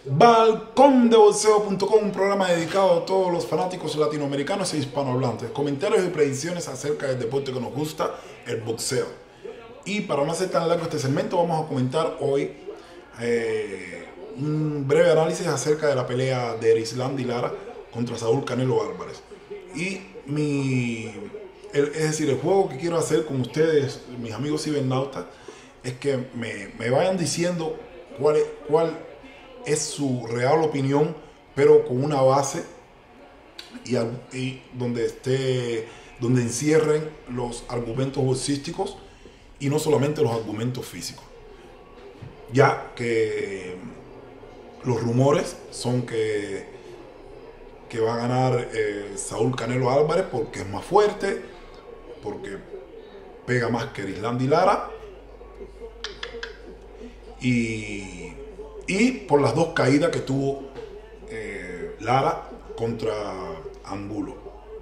Balcondeboxeo.com, un programa dedicado a todos los fanáticos latinoamericanos e hispanohablantes. Comentarios y predicciones acerca del deporte que nos gusta, el boxeo. Y para no hacer tan largo este segmento, vamos a comentar hoy un breve análisis acerca de la pelea de Erislandy Lara contra Saúl Canelo Álvarez. Y el juego que quiero hacer con ustedes, mis amigos cibernautas, es que me vayan diciendo cuál es su real opinión, pero con una base y donde encierren los argumentos boxísticos y no solamente los argumentos físicos, ya que los rumores son que va a ganar Saúl Canelo Álvarez porque es más fuerte, porque pega más que Erislandy Lara y por las dos caídas que tuvo Lara contra Angulo,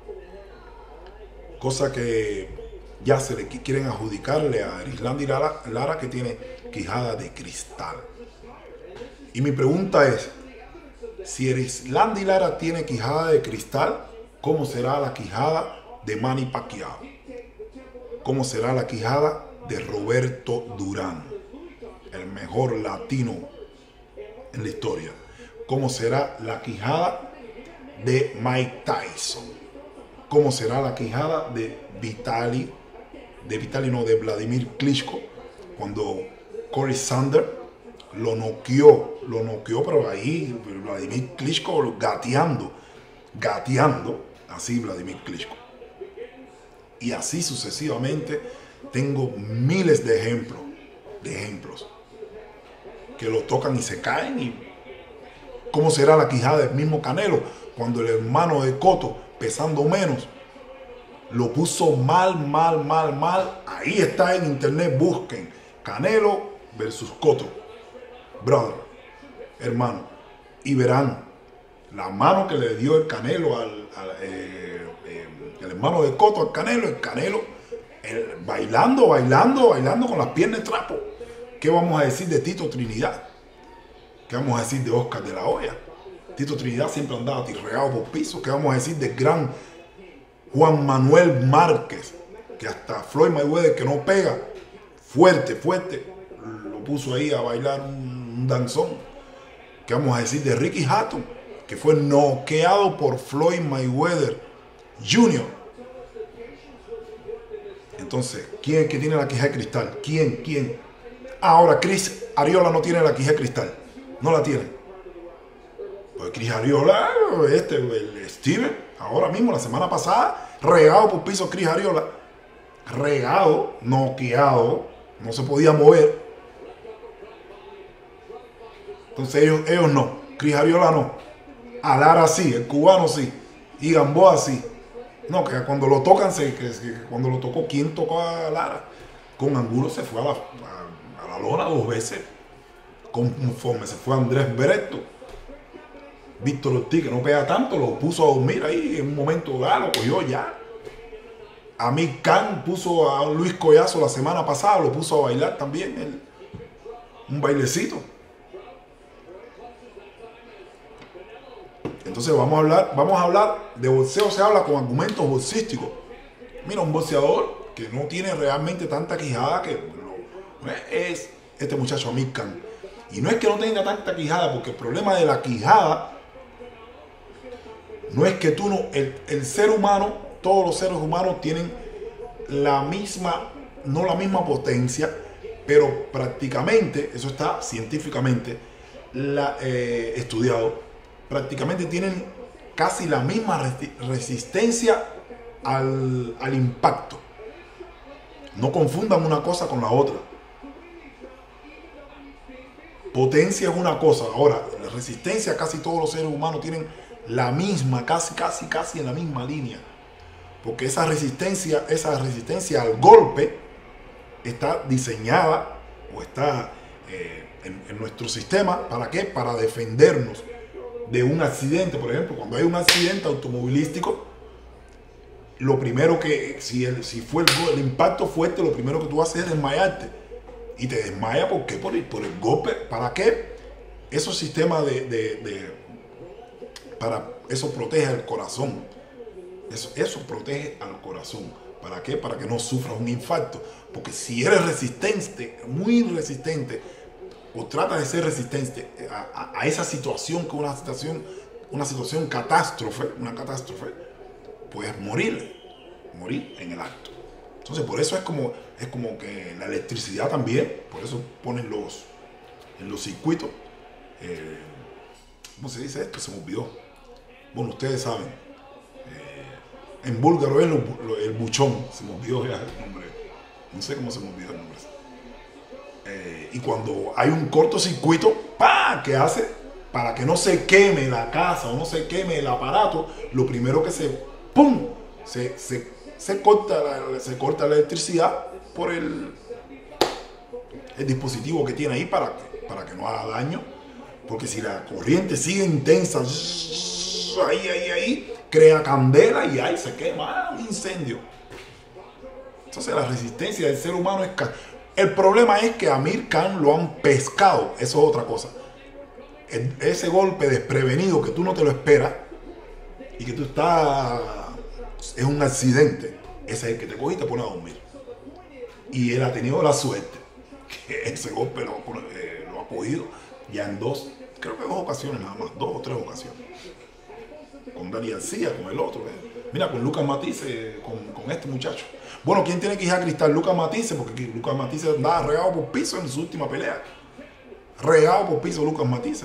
cosa que ya se le quieren adjudicarle a Erislandy Lara, que tiene quijada de cristal. Y mi pregunta es, si Erislandy Lara tiene quijada de cristal, ¿cómo será la quijada de Manny Pacquiao? ¿Cómo será la quijada de Roberto Durán, el mejor latino en la historia? ¿Cómo será la quijada de Mike Tyson? ¿Cómo será la quijada de Vladimir Klitschko cuando Corey Sanders lo noqueó, pero ahí Vladimir Klitschko gateando, así Vladimir Klitschko. Y así sucesivamente. Tengo miles de ejemplos que lo tocan y se caen. Y cómo será la quijada del mismo Canelo cuando el hermano de Cotto, pesando menos, lo puso mal. Ahí está en internet, busquen Canelo versus Cotto, brother, hermano, y verán la mano que le dio el Canelo el hermano de Cotto al Canelo, el Canelo bailando con las piernas de trapo. ¿Qué vamos a decir de Tito Trinidad? ¿Qué vamos a decir de Oscar de la Hoya? Tito Trinidad siempre andaba tirregado por piso. ¿Qué vamos a decir del gran Juan Manuel Márquez? Que hasta Floyd Mayweather, que no pega fuerte, lo puso ahí a bailar un danzón. ¿Qué vamos a decir de Ricky Hatton, que fue noqueado por Floyd Mayweather Jr.? Entonces, ¿quién es el que tiene la quijada de cristal? ¿Quién? Ahora Chris Arreola no tiene la quijada de cristal. No la tiene. Pues Chris Arreola, el Steven, ahora mismo, la semana pasada, regado por piso Chris Arreola. Regado, noqueado, no se podía mover. Entonces ellos no. Chris Arreola no. A Lara sí, el cubano sí. Y Gamboa sí. No, que cuando lo tocan, cuando lo tocó, ¿quién tocó a Lara? Con Angulo se fue a la lona 2 veces. Conforme se fue Andrés Bereto, Víctor Ortiz, que no pega tanto, lo puso a dormir ahí en un momento dado, lo cogió ya. Amir Khan puso a Luis Collazo la semana pasada, lo puso a bailar también, un bailecito. Entonces vamos a hablar de boxeo. Se habla con argumentos boxísticos. Mira, un boxeador que no tiene realmente tanta quijada, que es este muchacho Amir Khan. Y no es que no tenga tanta quijada, porque el problema de la quijada no es que el ser humano, todos los seres humanos tienen no la misma potencia, pero prácticamente, eso está científicamente estudiado, prácticamente tienen casi la misma resistencia al impacto. No confundan una cosa con la otra. Potencia es una cosa. Ahora, la resistencia, casi todos los seres humanos tienen la misma, casi en la misma línea. Porque esa resistencia al golpe está diseñada o está en nuestro sistema. ¿Para qué? Para defendernos de un accidente. Por ejemplo, cuando hay un accidente automovilístico, lo primero que, si fue el impacto fuerte, lo primero que tú haces es desmayarte. Y te desmaya, ¿por qué? Por el golpe. ¿Para qué? esos sistemas para eso protege al corazón. Eso protege al corazón. ¿Para qué? Para que no sufras un infarto. Porque si eres resistente, muy resistente, o tratas de ser resistente a esa situación, que una situación catástrofe, puedes morir en el acto. Entonces, por eso es como que la electricidad también, por eso ponen en los circuitos, ¿cómo se dice esto? Se me olvidó. Bueno, ustedes saben, en búlgaro es el buchón, se me olvidó ya el nombre, no sé cómo se me olvidó el nombre. Y cuando hay un cortocircuito, ¡pah!, ¿qué hace? Para que no se queme la casa o no se queme el aparato, lo primero que ¡pum!, se corta la electricidad por el dispositivo que tiene ahí para que no haga daño. Porque si la corriente sigue intensa, ahí, crea candela y ahí se quema un incendio. Entonces la resistencia del ser humano es... El problema es que a Amir Khan lo han pescado, eso es otra cosa. Ese golpe desprevenido que tú no te lo esperas y que tú estás... es un accidente, ese es el que te coge y te pone a dormir. Y él ha tenido la suerte que ese golpe lo ha cogido ya en creo que dos ocasiones nada más, 2 o 3 ocasiones. Con Dani García, con el otro. Mira, con Lucas Matisse, con este muchacho. Bueno, ¿quién tiene que ir a cristal? Lucas Matisse, porque Lucas Matisse andaba regado por piso en su última pelea. Regado por piso Lucas Matisse.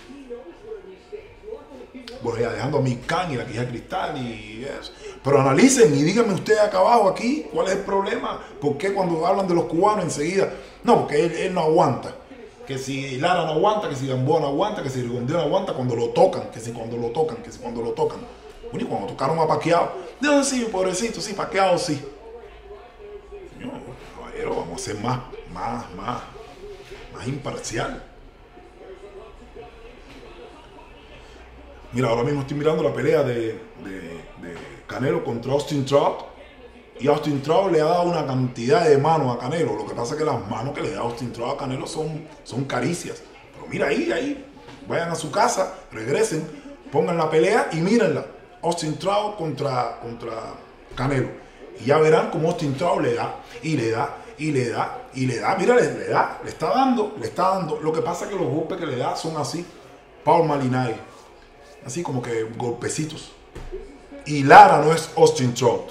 Bueno, ya dejando a Amir Khan y la quija cristal y eso. Pero analicen y díganme ustedes acá abajo aquí cuál es el problema. ¿Por qué cuando hablan de los cubanos enseguida? No, porque él no aguanta. Que si Lara no aguanta, que si Gamboa no aguanta, que si Rigondeaux no aguanta cuando lo tocan, que si cuando lo tocan. Bueno, y cuando tocaron a Pacquiao, no, sí, pobrecito, sí, Pacquiao sí. Señor, caballero, vamos a ser más imparcial. Mira, ahora mismo estoy mirando la pelea de Canelo contra Austin Trout. Y Austin Trout le ha dado una cantidad de manos a Canelo. Lo que pasa es que las manos que le da Austin Trout a Canelo son caricias. Pero mira ahí. Vayan a su casa, regresen, pongan la pelea y mírenla. Austin Trout contra Canelo. Y ya verán cómo Austin Trout le da. Mira, le está dando. Lo que pasa es que los golpes que le da son así. Paul Malignaggi. Así como que golpecitos. Y Lara no es Austin Trout.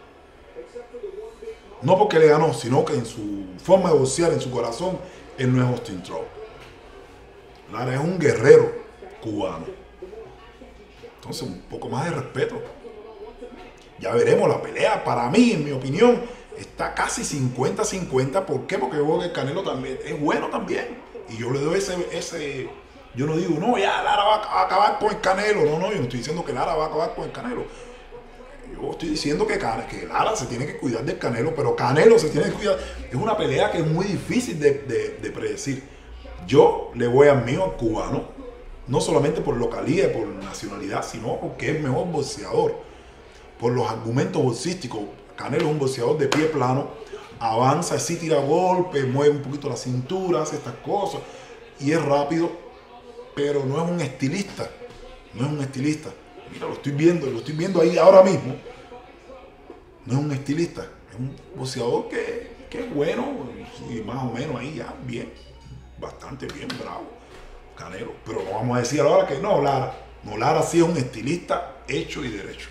No porque le ganó, sino que en su forma de boxear, en su corazón, él no es Austin Trout. Lara es un guerrero cubano. Entonces, un poco más de respeto. Ya veremos la pelea. Para mí, en mi opinión, está casi 50-50. ¿Por qué? Porque yo veo que el Canelo también es bueno también. Y yo le doy ese... Yo no digo, no, ya Lara va a acabar con el Canelo. No, yo no estoy diciendo que Lara va a acabar con el Canelo. Yo estoy diciendo que Lara se tiene que cuidar del Canelo, pero Canelo se tiene que cuidar. Es una pelea que es muy difícil de predecir. Yo le voy al mío, al cubano, no solamente por localidad, por nacionalidad, sino porque es mejor boxeador. Por los argumentos boxísticos. Canelo es un boxeador de pie plano, avanza, sí tira golpes, mueve un poquito la cintura, hace estas cosas, y es rápido, pero no es un estilista. Mira, lo estoy viendo ahí ahora mismo. No es un estilista, es un boxeador que es bueno y más o menos ahí ya bien, bastante bien, bravo, Canelo. Pero no vamos a decir ahora que no, Lara. No, Lara sí es un estilista hecho y derecho.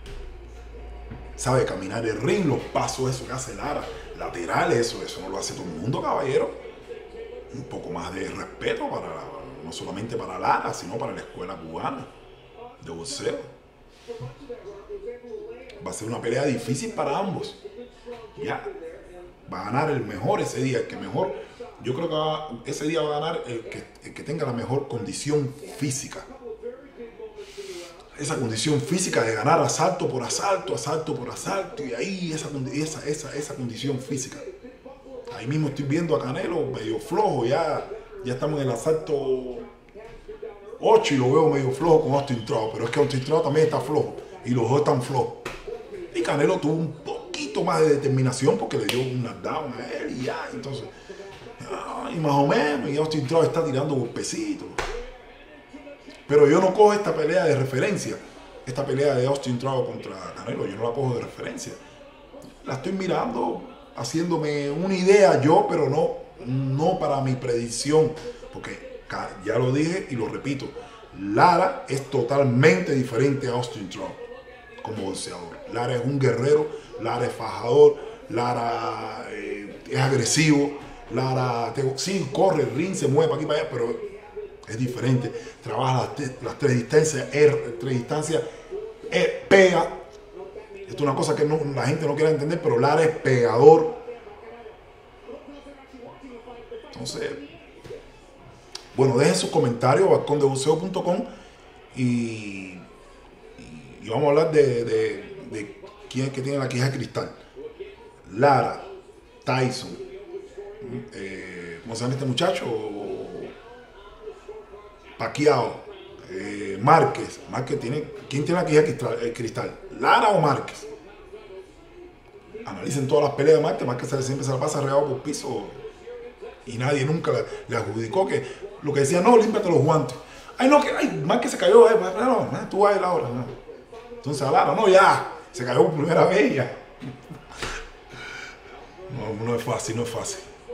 Sabe caminar el ring, los pasos, eso que hace Lara, laterales, eso no lo hace todo el mundo, caballero. Un poco más de respeto no solamente para Lara, sino para la escuela cubana de boxeo. Va a ser una pelea difícil para ambos. Ya. Va a ganar el mejor ese día, el que mejor. Yo creo que ese día va a ganar el que tenga la mejor condición física. Esa condición física de ganar asalto por asalto, y ahí esa condición física. Ahí mismo estoy viendo a Canelo medio flojo, ya estamos en el asalto 8 y lo veo medio flojo con Austin Trout, pero es que Austin Trout también está flojo y los dos están flojos. Y Canelo tuvo un poquito más de determinación porque le dio un knockdown a él y ya, entonces y más o menos, y Austin Trout está tirando golpecitos. Pero yo no cojo esta pelea de referencia. Esta pelea de Austin Trout contra Canelo, yo no la cojo de referencia. La estoy mirando, haciéndome una idea yo, pero no para mi predicción. Porque ya lo dije y lo repito, Lara es totalmente diferente a Austin Trout como boxeador. Lara es un guerrero, Lara es fajador, Lara es agresivo, Lara sí corre, el ring, se mueve para aquí para allá, pero es diferente. Trabaja las tres distancias, pega. Esto es una cosa que la gente no quiere entender, pero Lara es pegador. Entonces, bueno, dejen sus comentarios, balcondeboxeo.com y vamos a hablar de quién es que tiene la quija de cristal. Lara, Tyson, ¿cómo se llama este muchacho? Pacquiao, Márquez. ¿Quién tiene la quija de cristal? ¿Lara o Márquez? Analicen todas las peleas de Márquez. Márquez siempre se la pasa regado por piso y nadie nunca le adjudicó que lo que decía, no, límpiate los guantes. Ay, no, que Márquez se cayó, no, tú vas a ir ahora. No. Entonces a Lara, no, ya, se cayó por primera vez ya. No es fácil, no es fácil.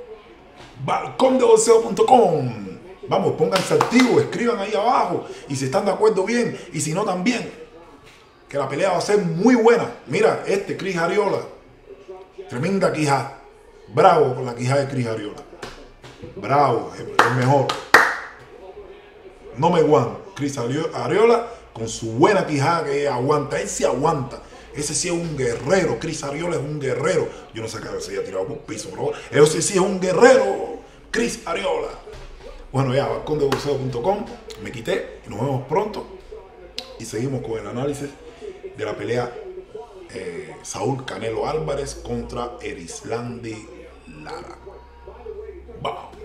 balcondeboxeo.com. Vamos, pónganse activos, escriban ahí abajo. Y si están de acuerdo, bien. Y si no, también. Que la pelea va a ser muy buena. Mira, Chris Arreola. Tremenda quijada. Bravo con la quijada de Chris Arreola. Bravo, el mejor. No me aguanta. Chris Arreola con su buena quijada que aguanta. Él sí aguanta. Ese sí es un guerrero. Chris Arreola es un guerrero. Yo no sé qué se haya tirado por piso, pero ese sí es un guerrero. Chris Arreola. Bueno, ya, balcondeboxeo.com. Me quité y nos vemos pronto. Y seguimos con el análisis de la pelea Saúl Canelo Álvarez contra Erislandy Lara. Vamos.